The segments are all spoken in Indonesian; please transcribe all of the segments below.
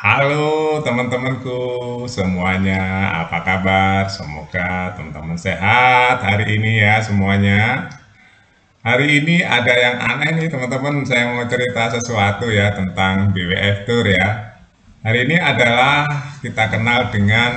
Halo teman-temanku semuanya, apa kabar? Semoga teman-teman sehat hari ini ya semuanya. Hari ini ada yang aneh nih teman-teman, saya mau cerita sesuatu ya tentang BWF Tour ya. Hari ini adalah kita kenal dengan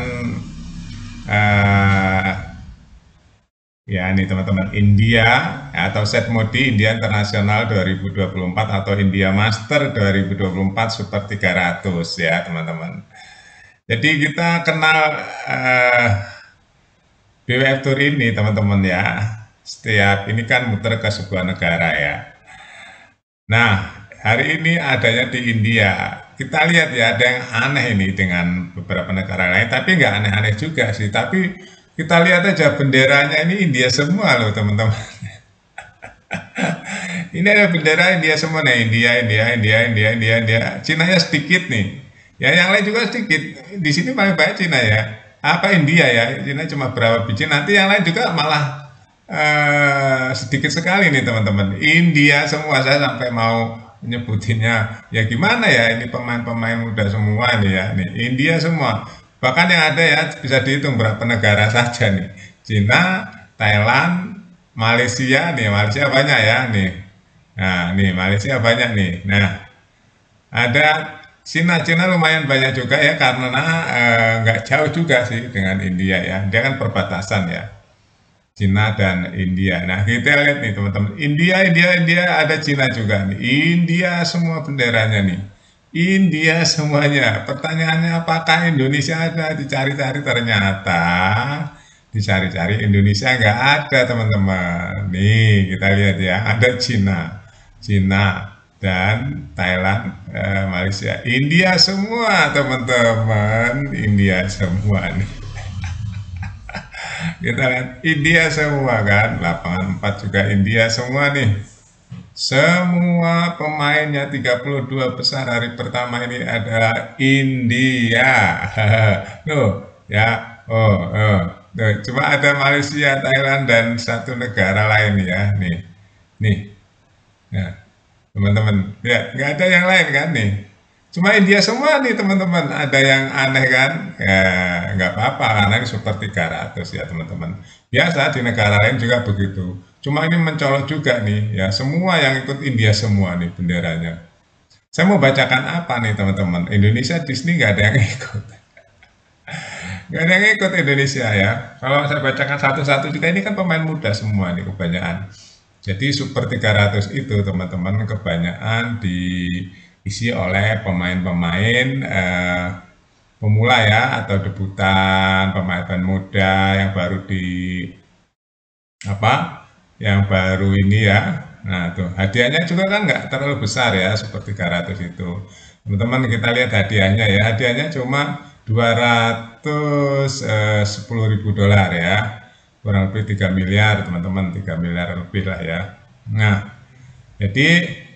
eh, ya ini teman-teman India ya, atau Setmodi India Internasional 2024 atau India Master 2024 Super 300 ya teman-teman. Jadi kita kenal eh, BWF Tour ini teman-teman ya. Setiap ini kan muter ke sebuah negara ya. Nah, hari ini adanya di India. Kita lihat ya, ada yang aneh ini dengan beberapa negara lain, tapi nggak aneh-aneh juga sih. Tapi kita lihat aja benderanya ini India semua loh teman-teman. Ini ada bendera India semua nih, India, India, India, India, India, India. Cina-nya sedikit nih. Ya, yang lain juga sedikit. Di sini paling banyak Cina ya. Apa India ya? Cina cuma berapa biji. Nanti yang lain juga malah sedikit sekali nih teman-teman. India semua saya sampai mau nyebutinnya. Ya gimana ya? Ini pemain-pemain muda semua nih ya. Nih India semua. Bahkan yang ada ya bisa dihitung berapa negara saja nih. Cina, Thailand, Malaysia nih. Malaysia banyak ya nih. Nah, nih Malaysia banyak nih. Nah, ada Cina lumayan banyak juga ya karena nggak jauh juga sih dengan India ya. Dia kan perbatasan ya, Cina dan India. Nah, kita lihat nih teman-teman. India, India, India ada Cina juga nih. India semua benderanya nih. India semuanya. Pertanyaannya apakah Indonesia ada? Dicari-cari ternyata dicari-cari Indonesia nggak ada teman-teman. Nih kita lihat ya, ada Cina, Cina dan Thailand, Malaysia, India semua teman-teman, India semua nih. Kita lihat India semua kan, lapangan 4 juga India semua nih. Semua pemainnya 32 besar hari pertama ini adalah India. Loh, ya. Tuh, cuma ada Malaysia, Thailand dan satu negara lain ya. Nih. Nih. Nah, teman-teman, lihat nggak ada yang lain kan nih. Cuma India semua nih teman-teman. Ada yang aneh kan? Ya, nggak apa-apa karena ini Super 300 ya teman-teman. Biasa di negara lain juga begitu. Cuma ini mencolok juga nih ya. Semua yang ikut India semua nih benderanya. Saya mau bacakan apa nih teman-teman? Indonesia di sini nggak ada yang ikut. Nggak ada yang ikut Indonesia ya. Kalau saya bacakan satu-satu juga ini kan pemain muda semua nih kebanyakan. Jadi Super 300 itu teman-teman kebanyakan diisi oleh pemain-pemain pemula ya atau debutan, pemain-pemain muda yang baru di apa? Yang baru ini ya. Nah, tuh hadiahnya juga kan nggak terlalu besar ya Super 300 itu. Teman-teman kita lihat hadiahnya ya. Hadiahnya cuma 210.000 dolar ya, kurang lebih 3 miliar teman-teman, 3 miliar lebih lah ya. Nah, jadi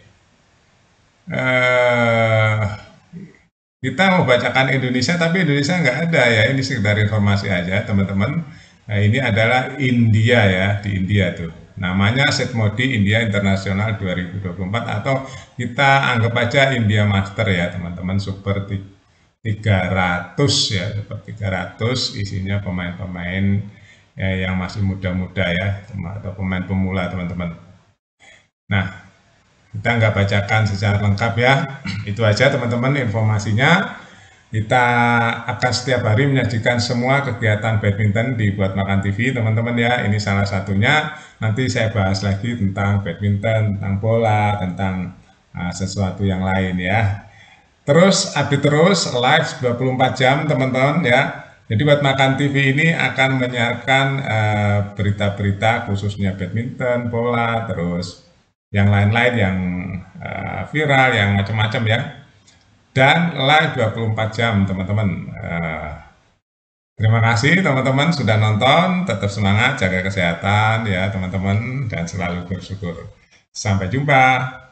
eh, kita mau bacakan Indonesia tapi Indonesia nggak ada ya, ini sekedar informasi aja teman-teman. Nah, ini adalah India ya, di India tuh namanya Setmodi India Internasional 2024 atau kita anggap aja India Master ya teman-teman, Super 300 ya, Super 300 isinya pemain-pemain ya, yang masih muda-muda ya, atau pemain pemula teman-teman. Nah, kita nggak bacakan secara lengkap ya. Itu aja teman-teman informasinya. Kita akan setiap hari menyajikan semua kegiatan badminton di Buat Makan TV teman-teman ya. Ini salah satunya. Nanti saya bahas lagi tentang badminton, tentang bola, tentang sesuatu yang lain ya. Terus update terus live 24 jam teman-teman ya. Jadi Buat Makan TV ini akan menyiarkan berita-berita khususnya badminton, bola, terus yang lain-lain yang viral, yang macam-macam ya. Dan live 24 jam teman-teman. Terima kasih teman-teman sudah nonton, tetap semangat, jaga kesehatan ya teman-teman, dan selalu bersyukur. Sampai jumpa.